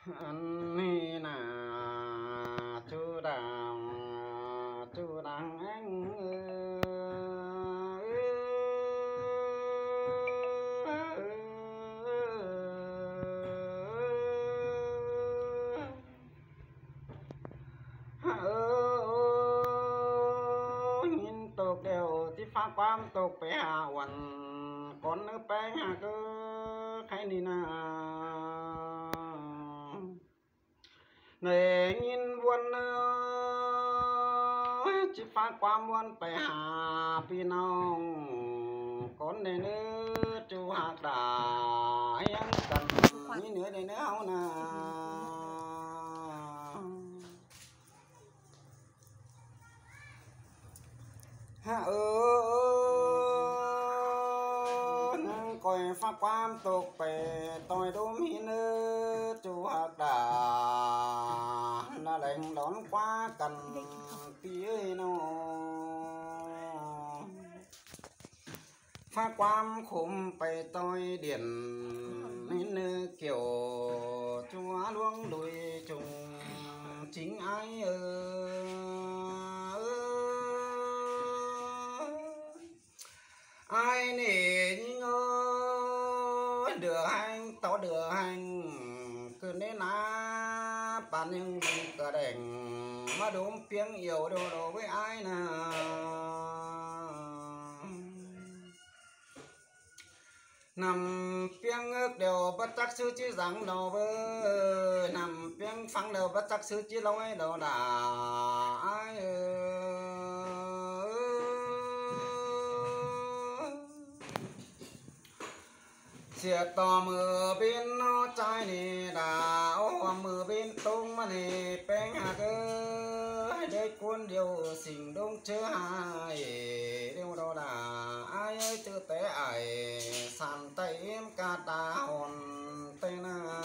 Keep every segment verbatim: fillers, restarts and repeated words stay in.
anh nà chú đàng chú đàng anh nhìn tục đều tí phá quam tục bé hạ quần con nước bé hạ cơ khai đi nà này nhìn buồn chỉ phá quam buồn bé hạ pi nong con này nữa chú hạt đà anh cần như nữa đây nữa không nà ha ơ coi phá quam tục bè tôi đốm hi nơ chú hạt đà là lệnh đón qua cần tía nó phá quam khum bè tôi điển hi nơ kiểu chúa luông đuôi trùng chính ai ơ ai nè ngơ được hành tỏ được hành cứ nên là bạn nhưng cả đèn mà đúng tiếng yêu đồ đồ với ai nè nằm tiếng ước đều bất chắc sư chỉ rằng đầu vơ nằm tiếng phăng đều bất chắc sư chỉ lâu ấy đâu đã ai chia tò mưa bên nó trái nè đã ô mưa bên tung mà nè bén hà cơ đây cuốn điều xình đông chớ hai điều đó là ai ơi tư tế ai sàn tay em ca ta hồn tên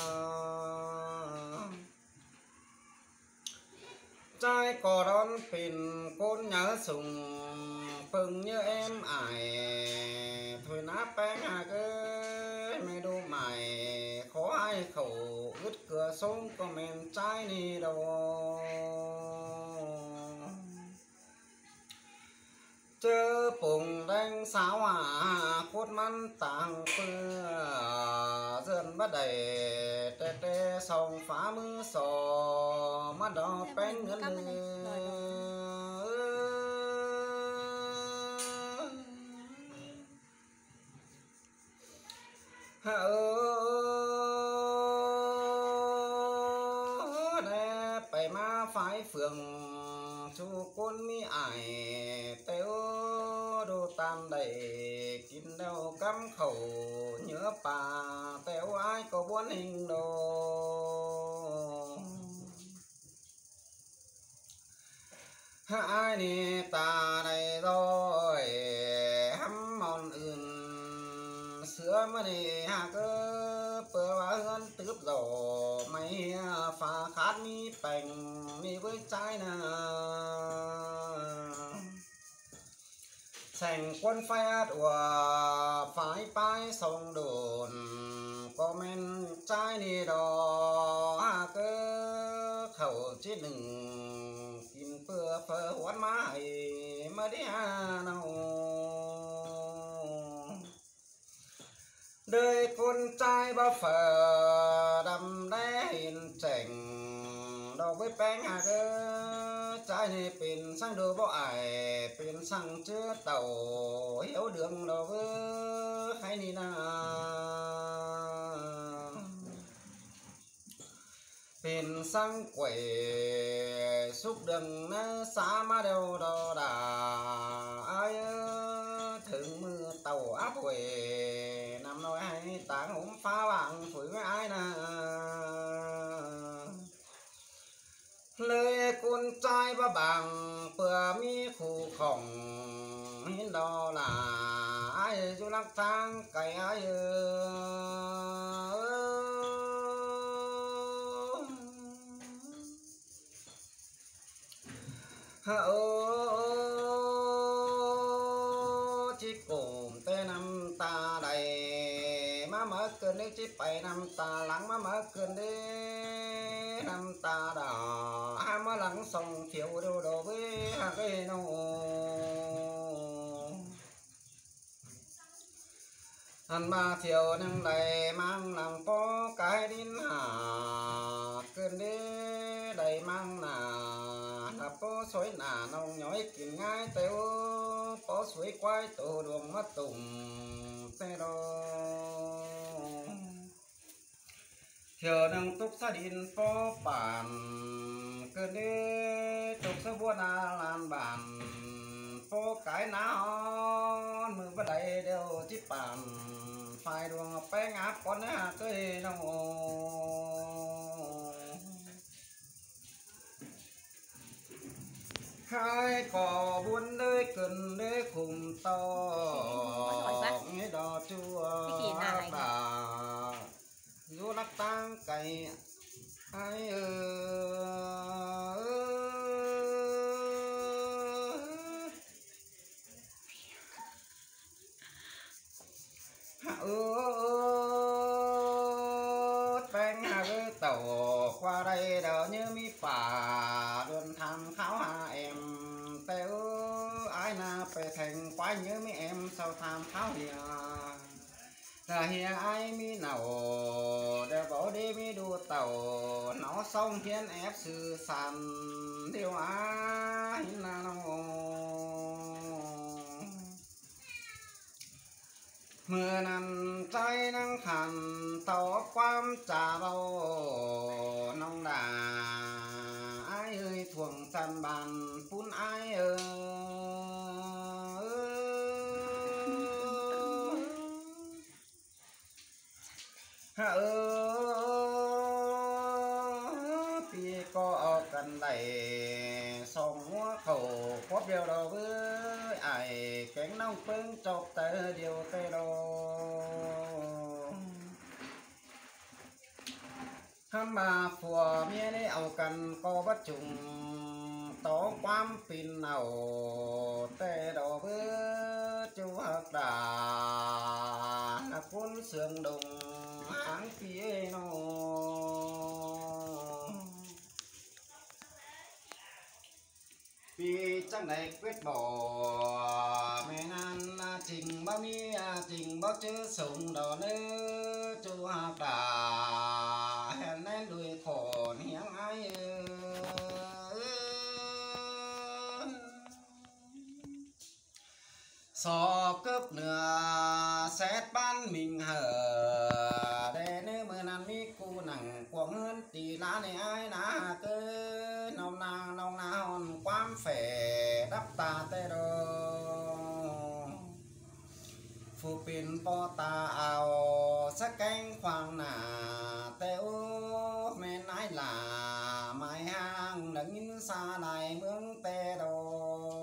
trai cò đón pin côn nhớ sùng phừng như em ải thôi nát bén hà cơ mày đu mày khó ai khẩu ướt cửa sông có men trái đi đâu chớ bùng đánh sáo à cốt mắn tàng phơ dần bắt đầy tê tê sông phá mưa sò mắt đỏ bén ngân ơ đẹp bày má phái phường chú côn mi ải téo đồ tam đầy kín đâu cắm khẩu nhớ bà téo ai có bốn hình đồ ai nè ta này rồi hắm mòn อื่นsữa mà nè hà cơ bữa ba hơn tướp rổ mày phá khát mi bành mi với trái nè thành quân phái của phái phái sông đồn có men trái nè đò hà cơ khẩu chết đừng kim bữa phơ hoán mãi mà đi hà nào đời con trai bao phở đầm đé hình chảnh đầu với bánh hà cơ trái này pin sang đồ bỏ ải pin sang chưa tàu hiếu đường đầu với hay đi na pin sang quẩy xúc đường nó xa má đâu đó đã ai thường mưa tàu áp quẩy nằm nói hay tảng ốm phá bạn phủi với ai nè lời con trai ba bằng bừa mi khu khổng hiến đó là ai du lắc thang cày ai chỉ cùng tên năm ta đầy má mở cơn đi chỉ bảy năm ta lắng mà mở cơn đi năm ta đỏ hai má lắng sông thiếu đâu đồ với hai cái nô anh mà thiếu nâng đầy mang lòng có cái đến hà cơn đi đầy mang nà là có suối nà nông nhói kín ngay tiêu có suối quay tổ đường mất tùng tê đô thiếu nâng túc sa đình có bản cơn đi túc sa vua na lan bản có cái nào mưa vào đây đều chỉ bản phải đường bé ngáp con á cái nó hai cò buôn nơi cần để cùng to nghe đò chua bà du lắc tang cày ai ơi ướt bánh hà với tàu qua đây đỡ như mi phà luôn tham khảo hà em tê ai na về thành quái nhớ mấy em sao tham khảo hiền là hiền ai mi nào để bỏ đi mi đua tàu nó xong hiến ép sư sàn điều ai nào mưa nằm trái nắng hàn tàu quam trà bao nông đà ai ơi thuồng tràn bàn phun ai ơi ha ơi thì có cần đầy sông múa khẩu có điều đó với ai cánh nông phương chọc tới điều tê đồ hâm mà phùa mía đấy ảo cần có bắt trùng tố quam pin nào tê đồ với chú hạc đà là cuốn sườn đồng áng phía nó vì chẳng này quyết bỏ mẹ nan trình bao mi trình bao chữ sùng đỏ nữ chú hạc đà hẹn nên đuổi khổ hiếng ai so cướp nửa xét ban mình hở để nếu mưa nằm mi cu nặng quảng hơn thì lá này ai đã cơ nông nàng nông na hòn quam phê đắp ta tê đô phụ pin po ta ao sắc cánh khoang nà tê ô men ai là mai hang nâng in xa này mương tê đô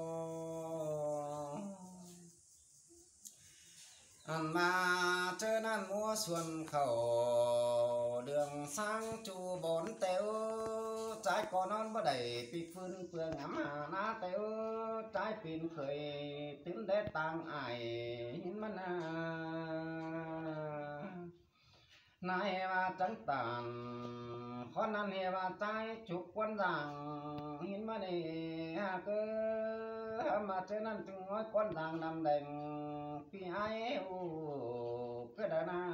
ăn mà chơi nan mua xuân khẩu đường sang chu bốn téo trái có non bờ đầy pi phun phương ngắm hà na téo trái pin khởi tím đế tang ải hin mana nai mà trắng tàn khó năn hè mà trái chụp quân rằng hin mana ha cơ mà chơi nan chung nói quân rằng nằm đèn pi ai u cái đó na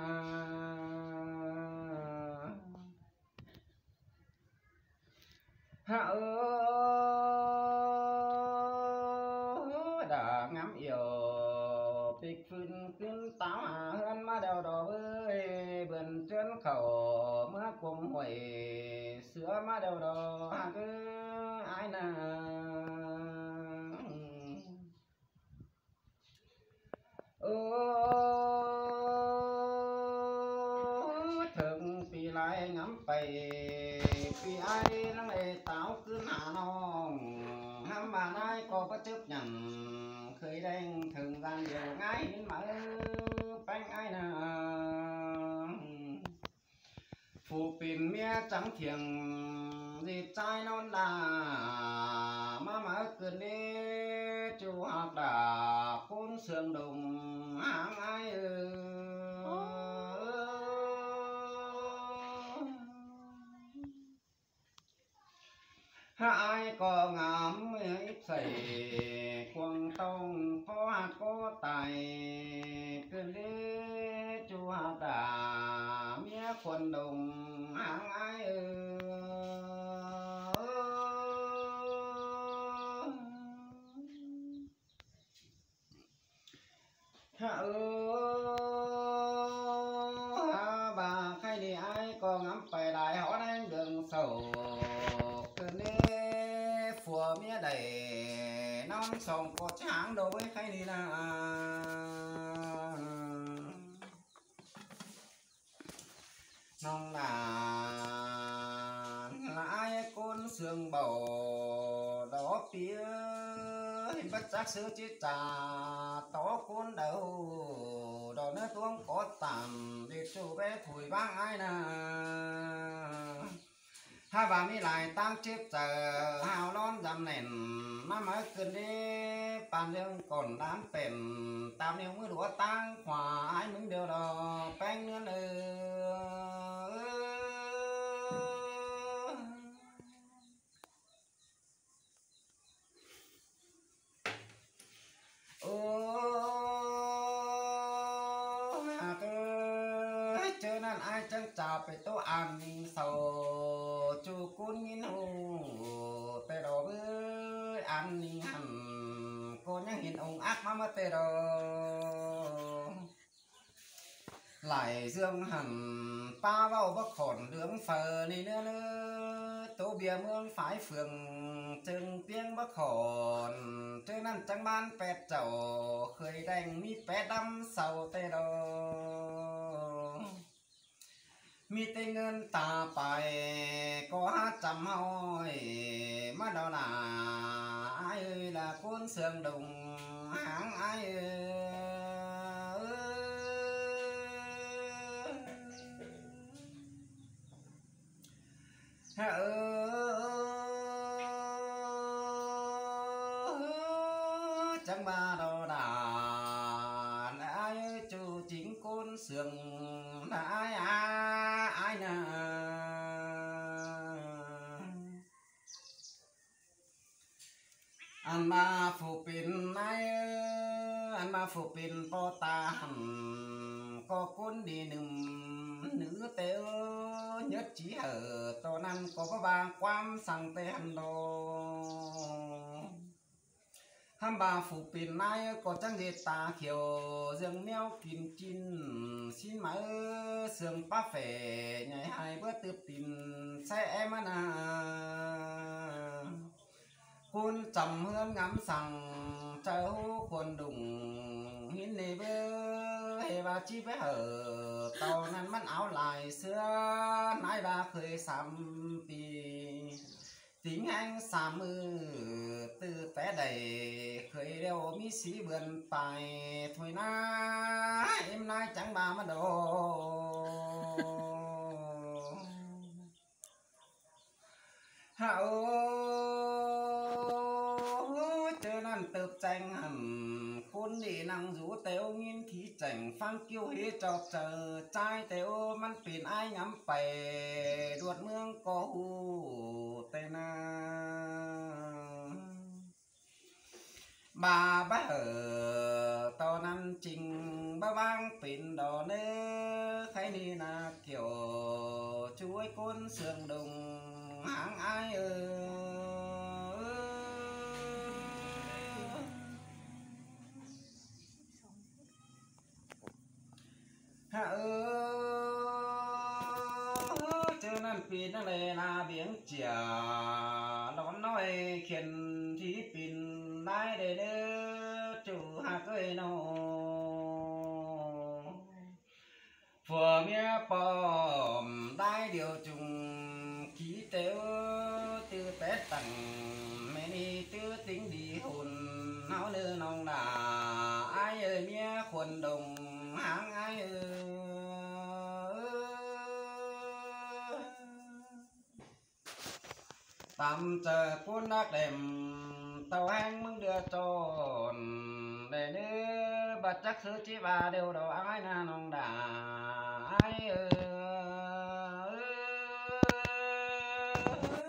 ha ơ đã ngắm yêu bịch phun kinh táo hà hơn má đeo đỏ với vườn trên khẩu má cùng hồi sữa má đeo đỏ hà cứ ai nà thường vì lại ngắm bầy vì ai nó lại táo cứ hạ non hăm bà nay có bất chấp nhận khơi đen thường gian nhiều ngay đến mở bánh ai nè phụ pin mía trắng thiềng gì trai non là má má cơn đi chú học đã cuốn sương đồng hang ai ơi ai có ngắm ít sảy quang tông có hạt có tài cơn đế chu hạt đà mía quần đồng hàng ai ơi hạ ơi bà khai đi ai có ngắm phải đại họ đang đường sầu cơn đế phùa mía đầy non sông có tráng đối khai đi là nông là lại con sương bầu đó phía bất giác sứ chết trà tó con đầu đó nó tuông có tạm để chú bé thủi vang ai nà hai bà mi lại tăng chiếc chờ hào lon dầm nền má mới cơn đi bàn lương còn đám bền tam niêu mới đũa tăng hòa ai mừng điều đó bánh nữa chơi nên ai chẳng chào phải tô ăn sầu chú cún nhìn hồ tê đồ với ăn nhìn hẳn cô nhắc nhìn ông ác má mất tê đồ lại dương hẳn ba vào bắc khổn lướng phờ này nữa nữa tô bia mương phái phường chừng tiếng bắc khổn chơi nên chẳng ban pet chầu khơi đành mi pet đâm sầu tê đồ mi tê ngân ta bài có hát chăm hỏi má đó là ai ơi là con sương đồng háng ai ơi ha ơi chẳng ba đó là ai ơi chú chính con sương là ai ai ai nè anh mà phụ pin ai anh mà phụ pin po ta hầm có cuốn đi nằm nữ tế nhất chỉ ở to năm có có ba quan sang tê hành đồ hàm bà phụ pin ai có chẳng gì ta kiểu dương mèo kim chín xin mãi sương ba phê nhảy hai bữa tiếp tìm xe em à côn trầm hơn ngắm sằng cháu quần đùng hiến nề bơ hề bà chi với hở tàu năn mắt áo lại xưa nãy bà khơi xăm tì tính anh xàm mư từ té đầy khơi đeo mi xí vườn tài thôi na em nay chẳng bà mà đồ hảo chơi nan tập tranh hầm khôn đi năng rú téo nghiên khí chảnh phang kiêu hế trọc chờ trai téoมันเป็นai ngắm bè đuột mương có hù tê na bà bá ở tao năm trình ba vang pin đỏ nê khai ni na kiểu chuối côn sương đồng háng ai ơi ha ơi cho nên pin nó này là biển chả nó nói khiển thì pin lái để đỡ chủ hạt ơi nó phở mía bom đai điều trùng khí téo tư tét tặng mẹ đi tư tính đi hồn áo lơ nong là ai ơi mía quần đồng háng ai ơi tạm chờ cuốn đắc đệm tàu hang mừng đưa tròn để đưa bật chắc thứ chỉ ba đều đầu ai na nong đà ai ơi